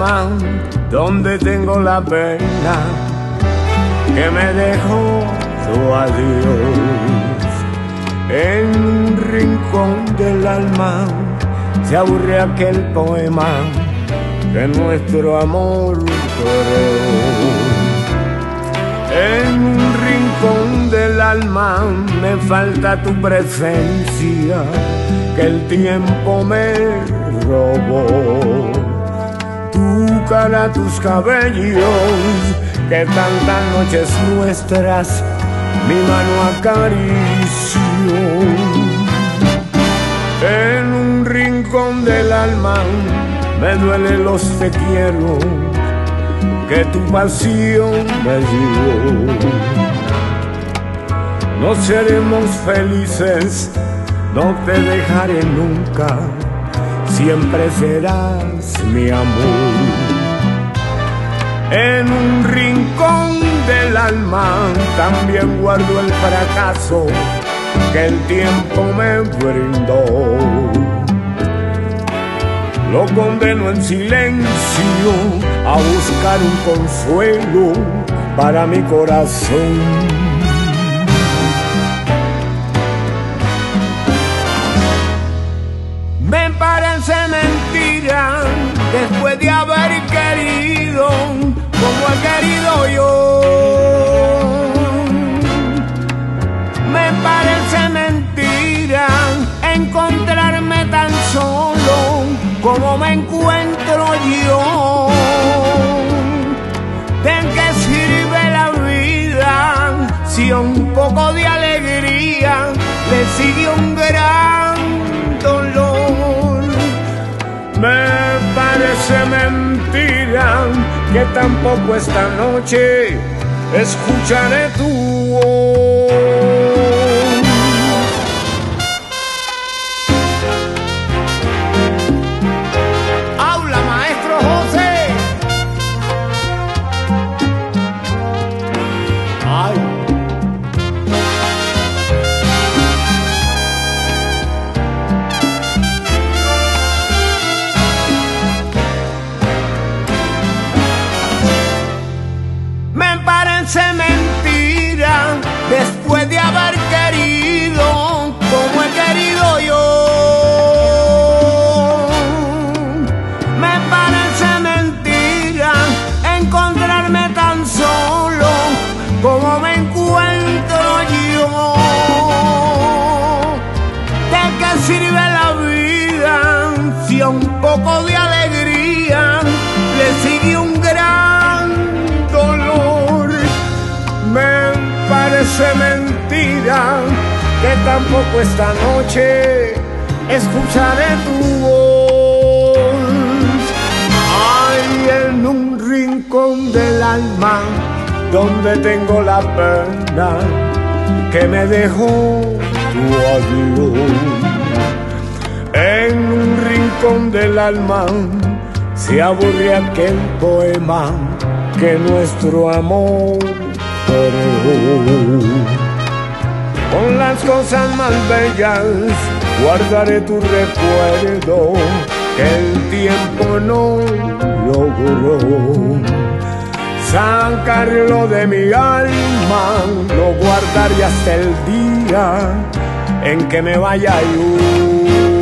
alma, donde tengo la pena que me dejó su adiós. En un rincón del alma se aburre aquel poema que nuestro amor creó. En un rincón del alma me falta tu presencia, que el tiempo me robó. Tu cara, tus cabellos, que tantas noches nuestras mi mano acarició. En un rincón del alma me duelen los te quiero que tu pasión me dio. No seremos felices, no te dejaré nunca, siempre serás mi amor. En un rincón del alma también guardo el fracaso que el tiempo me brindó. Lo condeno en silencio a buscar un consuelo para mi corazón. Me parece mentira, después de haber querido como he querido yo. Me parece mentira encontrarme tan solo como me encuentro yo. ¿De qué sirve la vida si a un poco de alegría le sigue un gran dolor? Me parece mentira que tampoco esta noche escucharé tu voz. ¡Habla, maestro José! ¡Ay! Me parece mentira, después de haber querido como he querido yo. Me parece mentira encontrarme tan solo como me encuentro yo. ¿De qué sirve la vida si a un poco de alegría le sigue un gran dolor? Me parece mentira que tampoco esta noche escucharé tu voz. Ay, en un rincón del alma donde tengo la pena que me dejó tu adiós. En un rincón del alma se aburre aquel poema que nuestro amor creó. Con las cosas más bellas guardaré tu recuerdo que el tiempo no logró sacarlo de mi alma. Lo guardaré hasta el día en que me vaya yo.